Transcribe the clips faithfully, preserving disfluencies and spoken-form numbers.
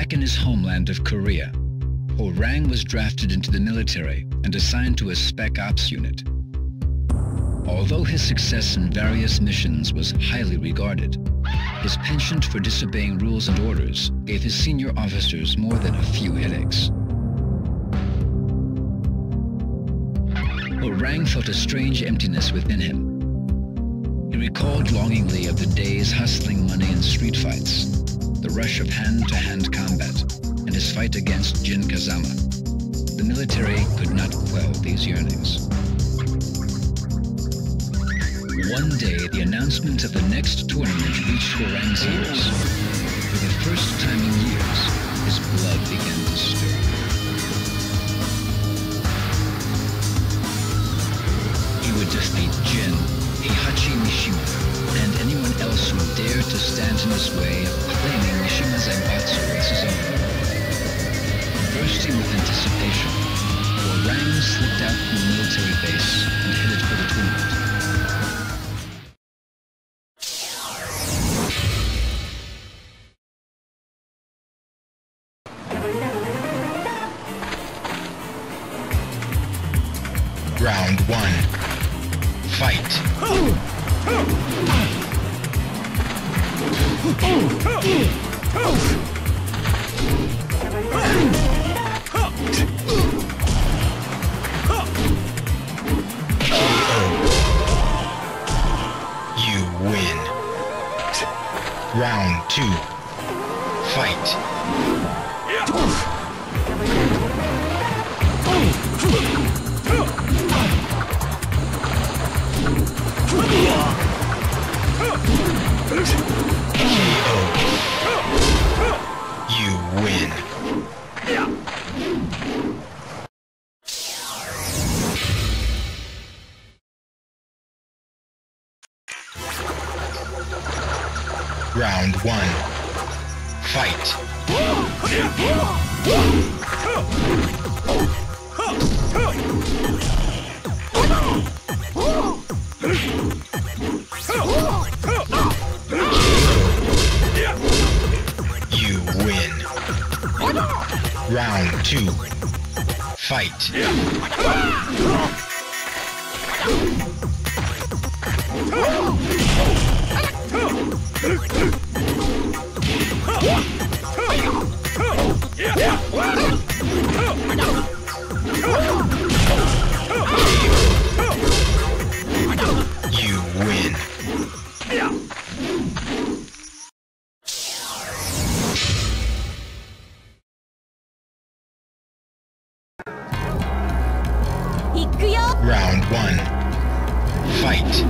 back in his homeland of Korea, Ho Rang was drafted into the military and assigned to a Spec Ops unit. Although his success in various missions was highly regarded, his penchant for disobeying rules and orders gave his senior officers more than a few headaches. Ho Rang felt a strange emptiness within him. He recalled longingly of the days hustling money in street fights, the rush of hand-to-hand combat, and his fight against Jin Kazama. The military could not quell these yearnings. One day, the announcement of the next tournament reached Ho Rang's ears. For the first time in years, his blood began to stir. He would defeat Jin, Heihachi Mishima, and anyone else who dared to stand in his way of claiming Mishima Zaibatsu as his own. Bursting with anticipation, Ho Rang slipped out from the military base and headed for the tournament. Round one. Fight. You win. Round two. Fight. You win. Round one. Fight. You win. Round two. Fight. You win. Round one. Fight.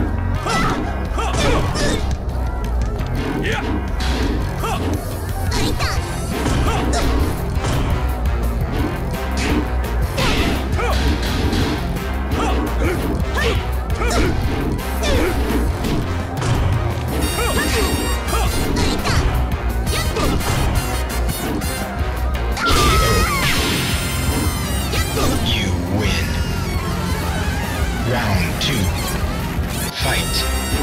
You win. Round two. Fight.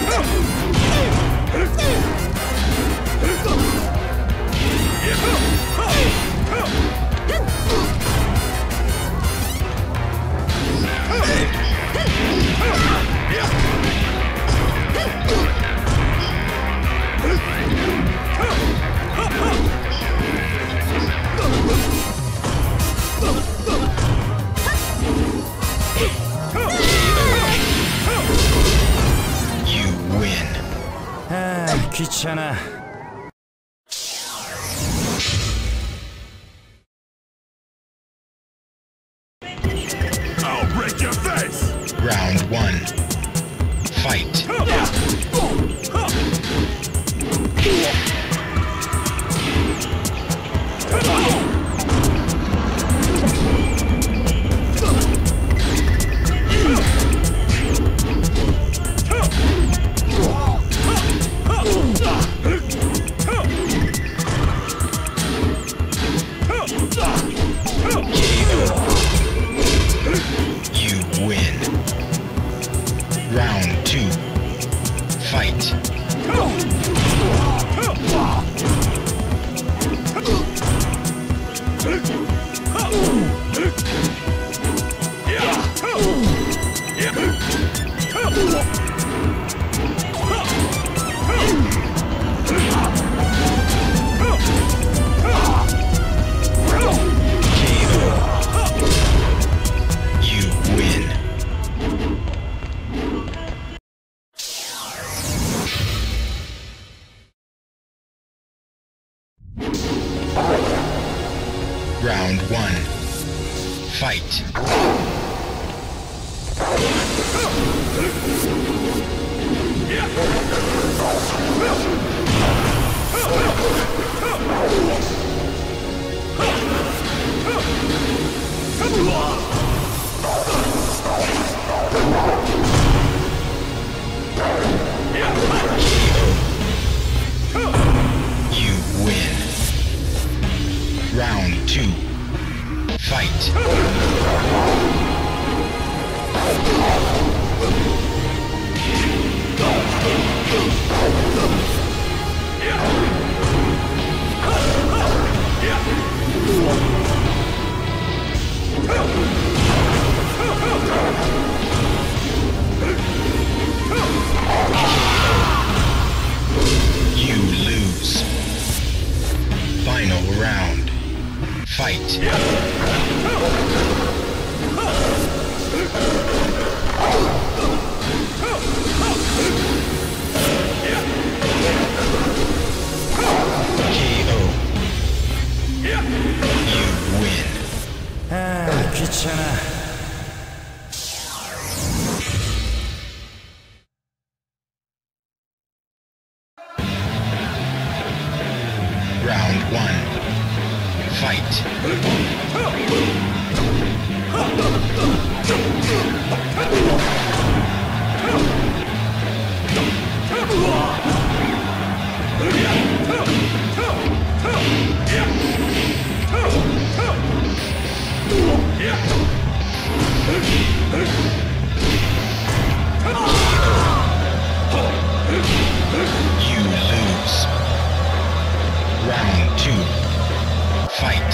You win. 아, 귀찮아. I'll break your face. Round one. Fight. You win. Round two. Fight. Round one. Fight. You win. Round two. Fight. You lose. Final round. Fight. K O. You win. 아, 귀찮아. Round one. Fight. You lose. Round two. Fight.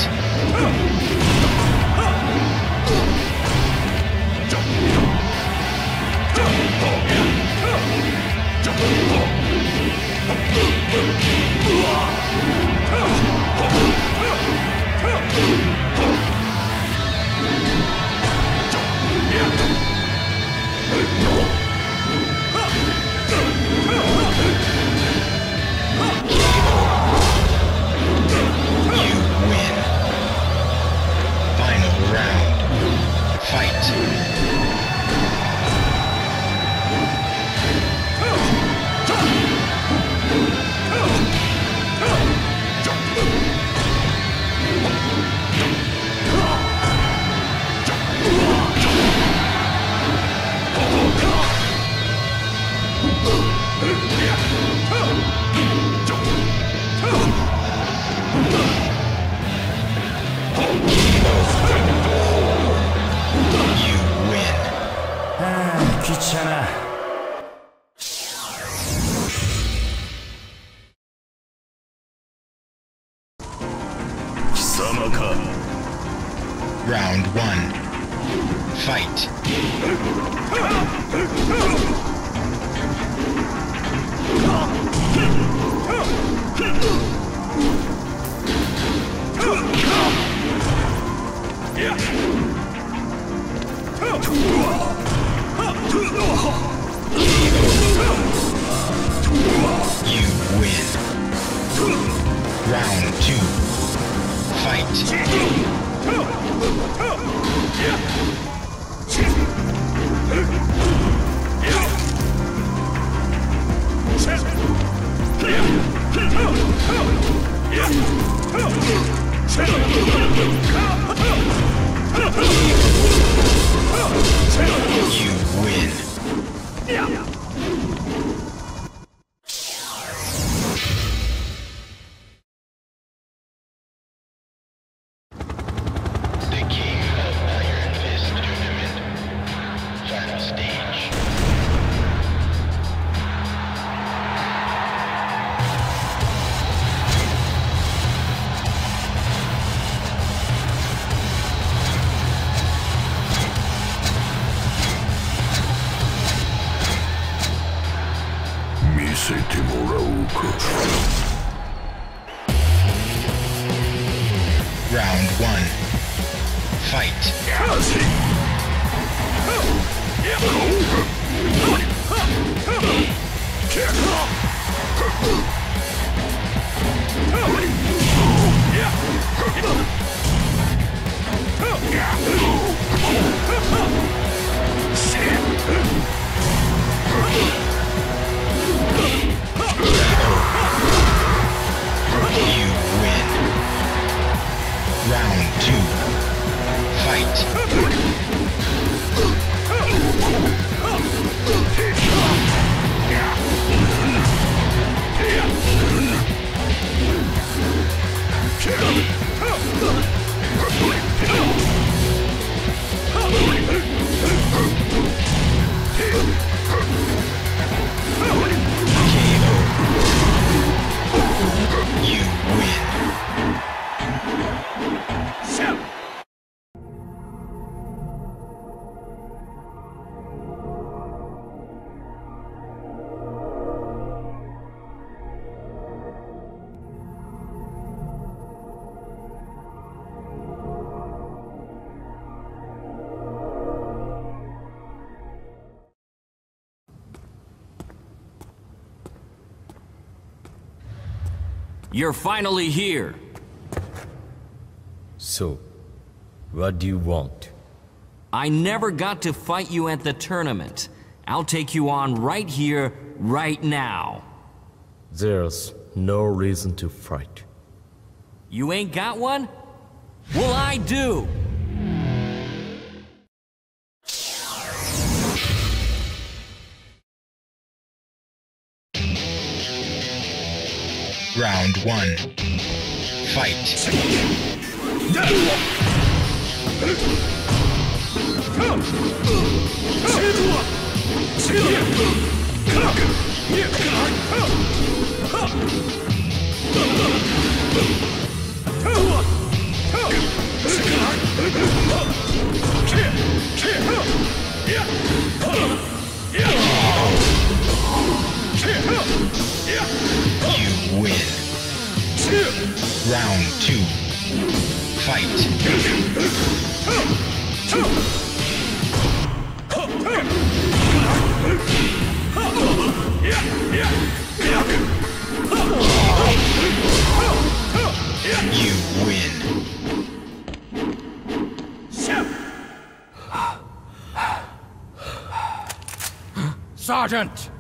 You win. Final round. Fight. You win. 아, 귀찮아. Round one. Fight. You win. Round two. Fight. You win. The King of Iron Fist Tournament. Final stage. Round one. Fight. You're finally here. So, what do you want? I never got to fight you at the tournament. I'll take you on right here, right now. There's no reason to fight. You ain't got one? Well, I do! Round one. Fight. You win. Round two. Fight. You win. Sergeant!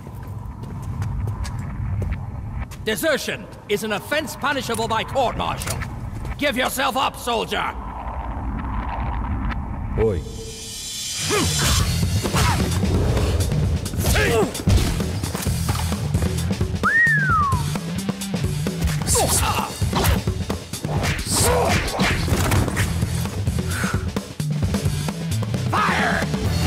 Desertion is an offense punishable by court-martial. Give yourself up, soldier! Oi. Fire!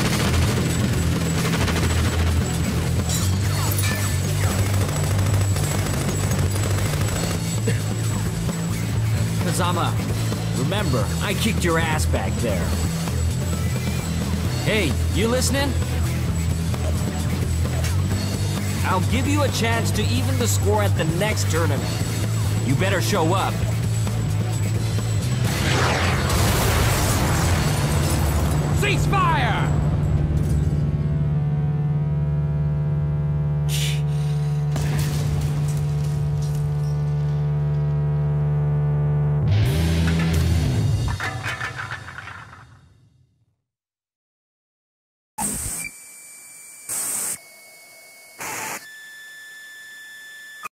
Kazama, remember, I kicked your ass back there. Hey, you listening? I'll give you a chance to even the score at the next tournament. You better show up. Cease fire!